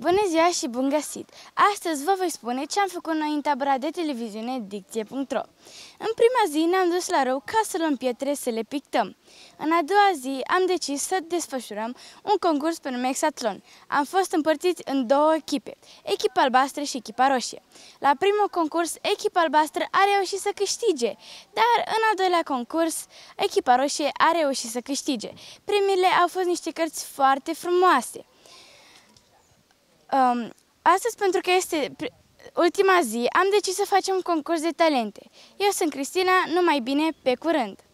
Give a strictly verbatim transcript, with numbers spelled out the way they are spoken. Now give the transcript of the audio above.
Bună ziua și bun găsit! Astăzi vă voi spune ce am făcut noi în tabăra de televiziune dicție punct ro. În prima zi ne-am dus la râu ca să luăm pietre să le pictăm. În a doua zi am decis să desfășurăm un concurs pe nume Exatlon. Am fost împărțiți în două echipe, echipa albastră și echipa roșie. La primul concurs, echipa albastră a reușit să câștige, dar în al doilea concurs, echipa roșie a reușit să câștige. Premiile au fost niște cărți foarte frumoase. Um, astăzi, pentru că este ultima zi, am decis să facem un concurs de talente. Eu sunt Cristina, numai bine, pe curând!